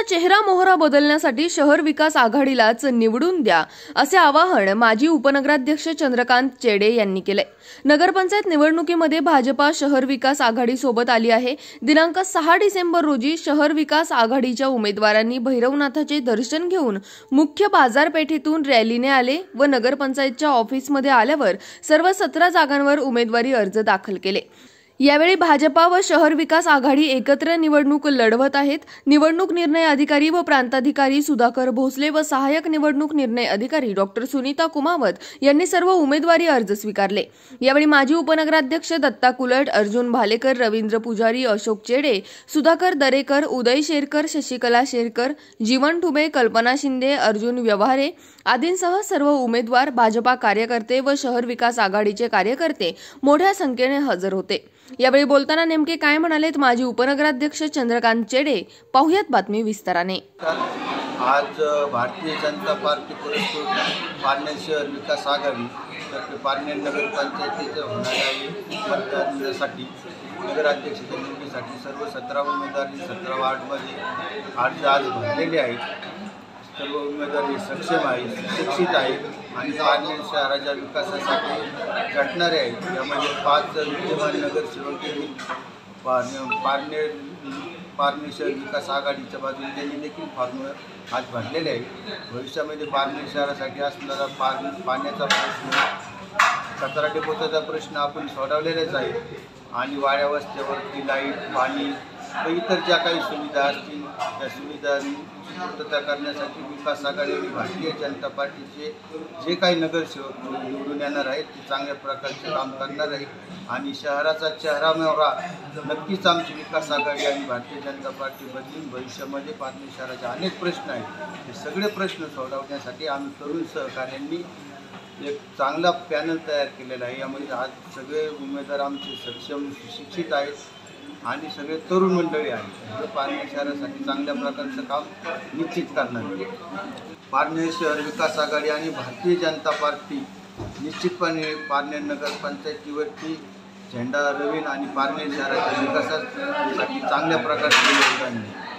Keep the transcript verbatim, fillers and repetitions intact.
पारनेरचा चेहरा मोहरा बदलण्यासाठी शहर विकास आघाडीलाच निवडून द्या असे आवाहन माजी उपनगराध्यक्ष चंद्रकांत चेडे यांनी केले। नगरपंचायत निवडणुकीमध्ये भाजपा शहर विकास आघाडी सोबत आली आहे। दिनांक सहा डिसेंबर रोजी शहर विकास आघाडीच्या उमेदवारांनी भैरवनाथाचे दर्शन घेऊन मुख्य बाजारपेठेतून रॅलीने आले व नगरपंचायतच्या ऑफिसमध्ये आल्यावर सर्व सतरा जागांवर उमेदवारी अर्ज दाखल केले। यावेळी भाजपा व शहर विकास आघाडी एकत्र निवडणूक लढवत आहेत। निवडणूक निर्णय अधिकारी व प्रांताधिकारी सुधाकर भोसले व सहाय्यक निवडणूक निर्णय अधिकारी डॉक्टर सुनीता कुमावत यांनी सर्व उमेदवारी अर्ज स्वीकारले। यावेळी माजी उपनगराध्यक्ष दत्ता कुलट, अर्जुन भालेकर, रवींद्र पुजारी, अशोक चेडे, सुधाकर दरेकर, उदय शेरकर, शशिकला शेरकर, जीवन ठुबे, कल्पना शिंदे, अर्जुन व्यवहारे आदींसह सर्व उमेदवार, भाजपा कार्यकर्ते व शहर विकास आघाडीचे कार्यकर्ते मोठ्या संख्येने हजर होते। यावेळी बोलताना नेमके काय म्हणालेत माजी उपनगराध्यक्ष चंद्रकांत चेडे, पाहुयात बातमी विस्ताराने। आज भारतीय जनता पार्टी पुरस्कृत पारनेर शहर विकास आघाडी तर्फे पारनेर नगर पंचायतीच्या होणाऱ्या मतदानासाठी नगराध्यक्षाच्या निवडीसाठी सर्व सतरा उमेदवार सतरा वार्डमध्ये अर्ज आज भरलेले आहेत। सर्व उमेदवार सक्षम आहेत, शिक्षित आहेत आणि पारनेर शहराच्या विकासासाठी झटणारे आहेत। यामध्ये पाच विद्यमान नगरसेवक पारनेर पारनेर शहर विकास आघाडीच्या बाजूने त्यांनी देखील फॉर्म आज भरलेले आहे। भविष्यामध्ये पारनेर शहरासाठी असणारा पाणी पाण्याचा प्रश्न, कचरा डेपोचा प्रश्न आपण सोडवलेलाच आहे आणि वाड्या वस्त्यावरती लाईट, पाणी व इतर ज्या काही सुविधा असतील त्या सुविधा पूर्तता करण्यासाठी विकास आघाडी आणि भारतीय जनता पार्टीचे जे काही नगरसेवक निवडून येणार आहेत ते चांगल्या प्रकारचे काम करणार आहेत आणि शहराचा चेहरा मोहरा नक्कीच आमची विकास आघाडी आणि भारतीय जनता पार्टी बदलून भविष्यामध्ये पारनेर शहराचे अनेक प्रश्न आहेत ते सगळे प्रश्न सोडवण्यासाठी आम्ही तरुण सहकाऱ्यांनी एक चांगला पॅनल तयार केलेला आहे। यामध्ये आज सगळे उमेदवार आमचे सक्षम, शिक्षित आहेत आणि सगळे तरुण मंडळी आहेत। पारनेर शहरासाठी चांगल्या प्रकारचं काम निश्चित करणार आहे। पारनेर शहर विकास आघाडी आणि भारतीय जनता पार्टी निश्चितपणे पारनेर नगर पंचायतीवरती झेंडा रवीन आणि पारनेर शहराच्या विकासासाठी चांगल्या प्रकारचे योगदान आहे।